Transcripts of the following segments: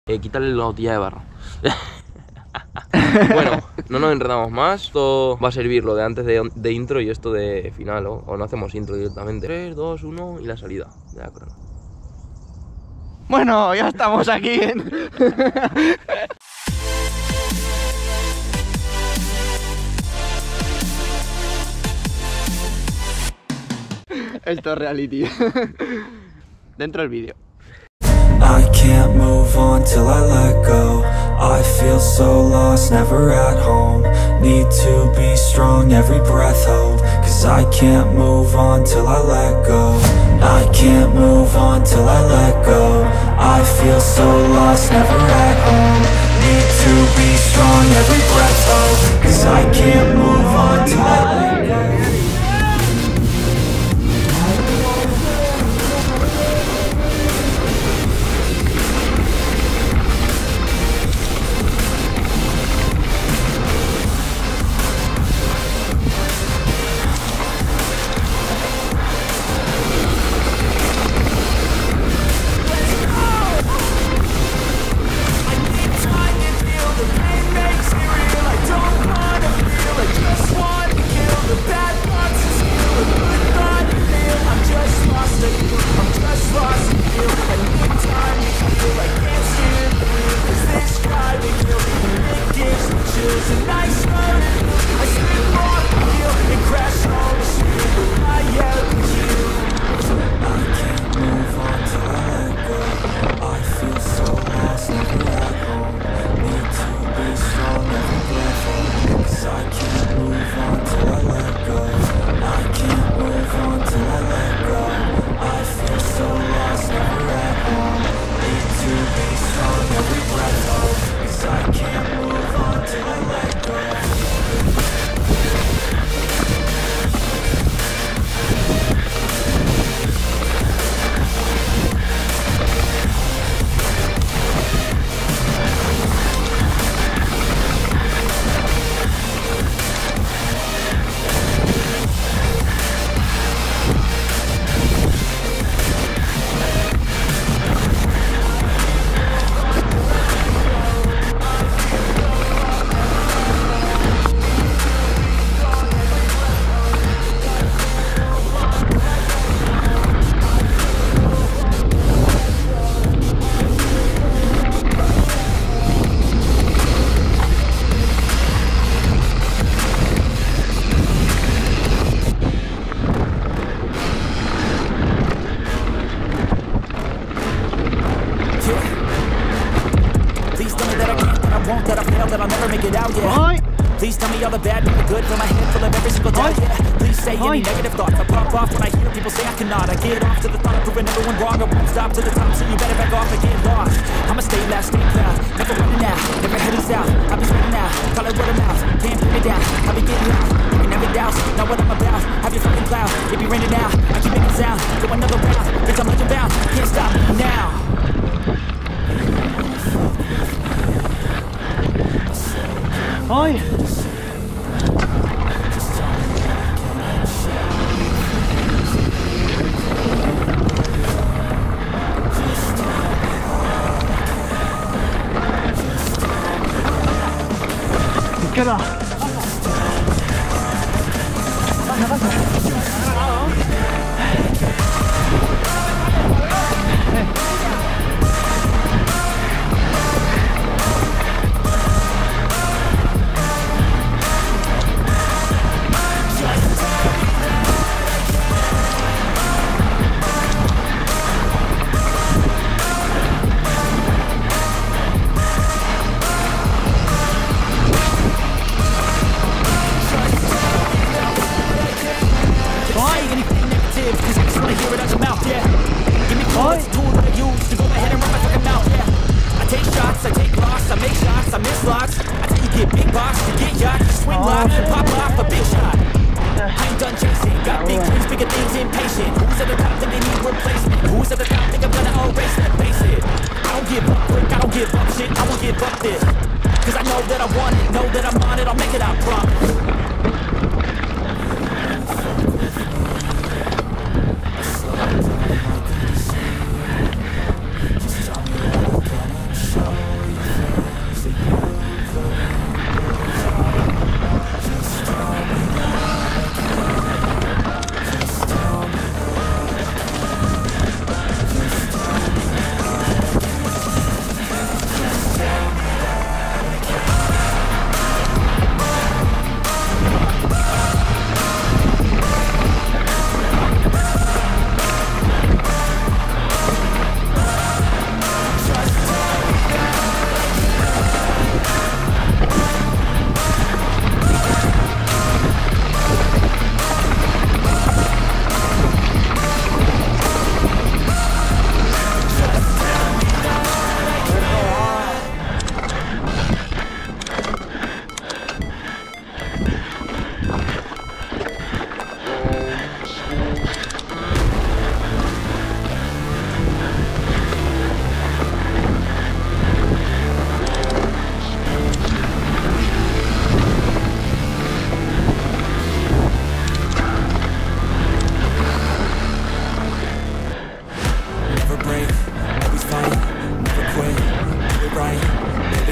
Quitarle la botella de barro. Bueno, no nos enredamos más. Esto va a servir lo de antes de intro y esto de final, o no hacemos intro directamente. 3, 2, 1 y la salida de la crono. Bueno, ya estamos aquí en... Esto es reality. Dentro del vídeo. I can't move on till I let go. I feel so lost, never at home. Need to be strong, every breath hold. Cause I can't move on till I let go. I can't move on till I let go. I feel so lost, never at home. Need to be strong, every breath hold. Cause I can't move on till I let go. Please tell me all the bad, not the good. Fill my head full of every single doubt, yeah. Please say any negative thoughts. I pop off when I hear people say I cannot. I get off to the thought of proving everyone wrong. I won't stop to the top, so you better back off and get lost. I'ma stay loud, stay proud, never running out, never heading south. I'll be spinning out, call it word of mouth. Can't put me down, I'll be getting loud. You can never doubt, know what I'm about. Have your fucking cloud, it be raining out. I keep making sound, go another round. Bitch, I'm legend bound, can't stop me now. ¡Ay! Queda.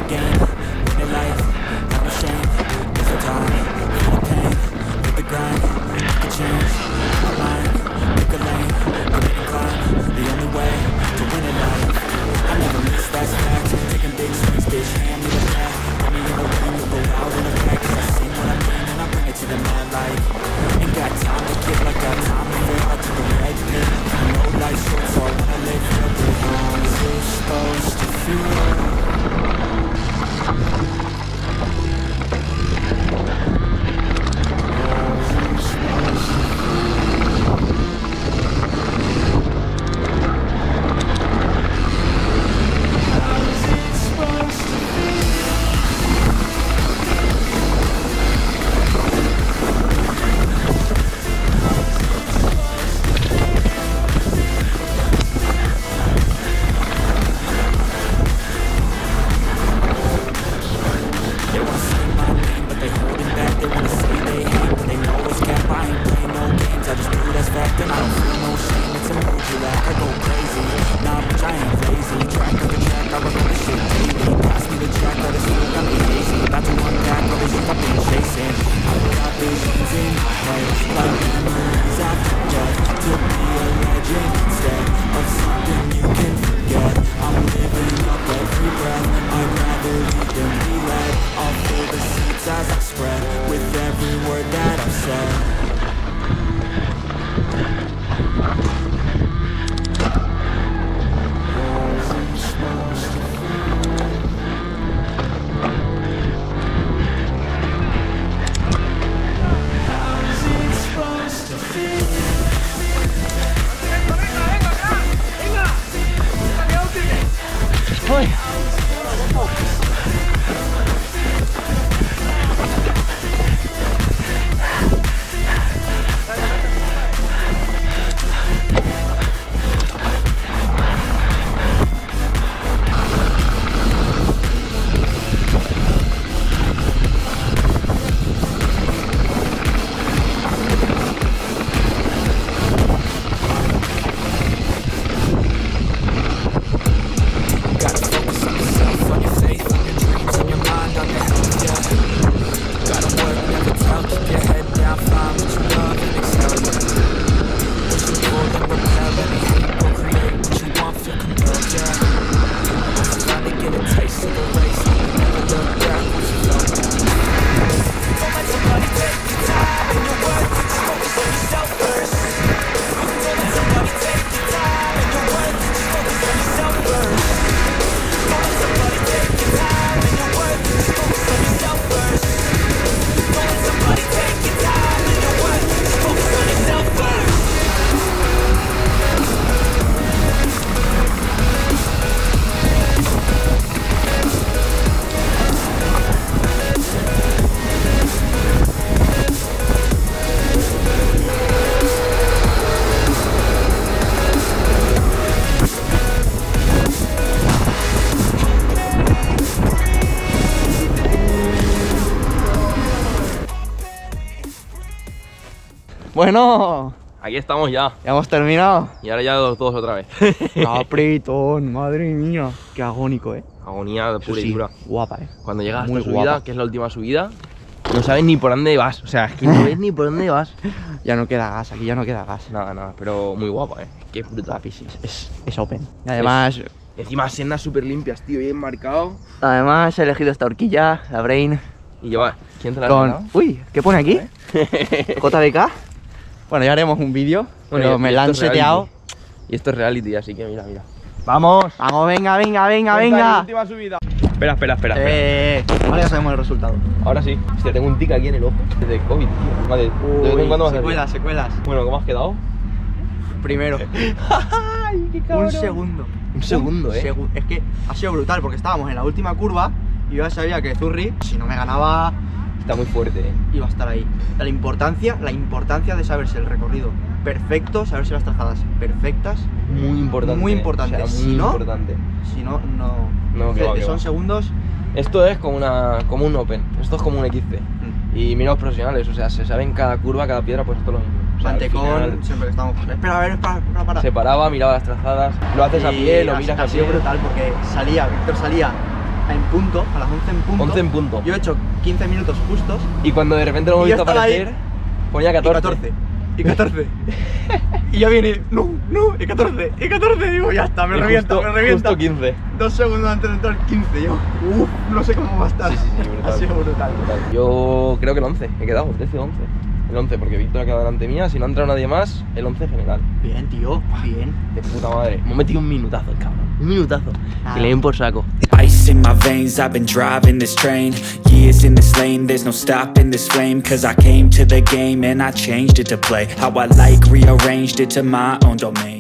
gain, win a life, have no shame. There's no time, feel the pain, hit the grind, make a change, outline, pick a lane, commit and climb, the only way to win a life. I never miss, that's fact, taking big swings, bitch, hand me the bat, put me in the ring, we'll go out in a pack, 'cause I sing what I mean and I bring it to the mad light. Ain't got time to give, like got time to feel, I took a red pill, I know life's short, so I wanna live real good. How's it supposed to feel? Bueno, Aquí estamos ya. ya hemos terminado. Y ahora ya los dos otra vez. Apretón, madre mía. Qué agónico, Agonía Eso pura y sí, dura. guapa, Cuando llegas a Muy esta subida, guapa. que es la última subida, no sabes ni por dónde vas. O sea, es que no ves ni por dónde vas. Ya no queda gas, aquí ya no queda gas. Nada, nada, pero muy guapa, Qué brutal. La Bici es open. Y además, Encima sendas súper limpias, tío, bien marcado. he elegido esta horquilla, la Brain, Y lleva, ¿quién te la ha con... regalado? Uy, ¿qué pone aquí? JBK. Bueno, ya haremos un vídeo, pero me la han seteado. Y esto es reality, así que mira, mira. ¡Vamos! Vamos, venga, venga, venga, Esta es venga. la última subida. Espera. Ahora ya sabemos el resultado. Ahora sí. Hostia, tengo un tic aquí en el ojo. Desde COVID, tío. Vale, ¿de vez en cuando vas a hacer? secuelas. Bueno, ¿cómo has quedado? Primero. ¡Ay, qué cabrón! Un segundo. Un segundo, Es que ha sido brutal porque estábamos en la última curva y yo ya sabía que Zurri, si no me ganaba, Está muy fuerte, iba a estar ahí. La importancia de saberse el recorrido perfecto, saberse las trazadas perfectas. Muy importante. Muy importante. O sea, Si muy no, importante. Si no, no. No, que va, que Son va. segundos. Esto es como un Open. Esto es como un XC. Y mira los profesionales, o sea, se saben cada curva, cada piedra, pues esto es lo mismo. O sea, al Mantecón, final siempre que estamos. Espera, para. se paraba, miraba las trazadas, lo haces a pie, lo ha miras sido a pie. brutal porque Víctor salía en punto, a las 11 en punto. 11 en punto. Yo he hecho 15 minutos justos. Y cuando de repente lo hemos Y yo visto estaba aparecer, ahí, ponía 14. Y 14. Y ya viene, no, y 14. Digo, ya está, me Y revienta. Justo 15. 2 segundos antes de entrar 15. Yo, no sé cómo va a estar. Sí, brutal. Ha sido brutal. Yo creo que el 11, he quedado, 13-11. El 11, porque Víctor ha quedado delante mía, si no ha entrado nadie más, el 11 general. Bien, tío, bien. De puta madre. Hemos metido un minutazo, el cabrón. Un minutazo. Que le den por saco. Ice in my veins, I've been driving this train. Years in this lane, there's no stopping this flame. Cause I came to the game and I changed it to play how I like, rearranged it to my own domain.